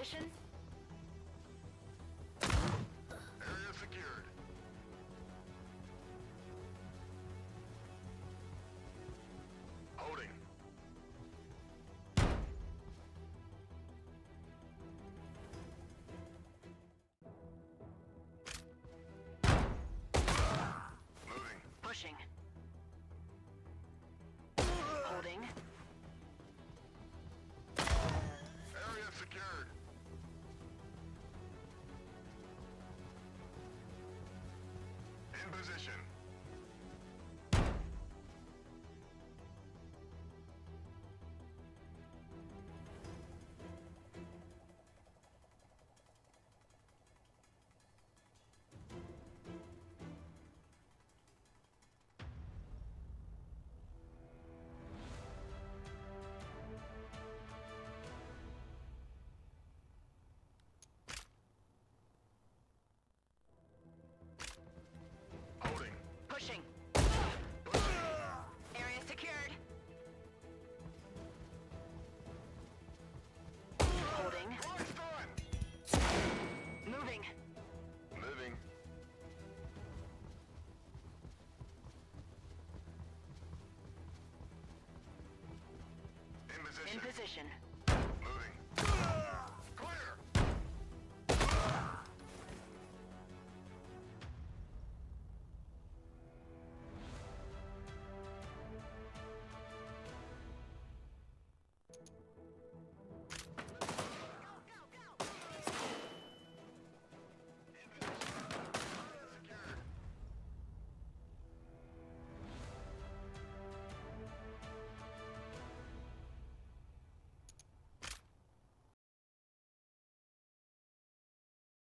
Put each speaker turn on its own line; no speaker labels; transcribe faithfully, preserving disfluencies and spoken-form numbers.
position.
Area secured. Holding. Moving.
Pushing. Holding.
Area secured. In position. Holding.
Pushing. Area secured. Holding.
Locked on.
Moving.
Moving. In
In
position.
position.